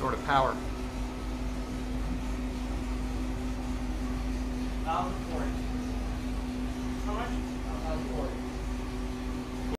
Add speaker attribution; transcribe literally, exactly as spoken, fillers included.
Speaker 1: sort of power.
Speaker 2: one thousand forty. How much? one thousand forty.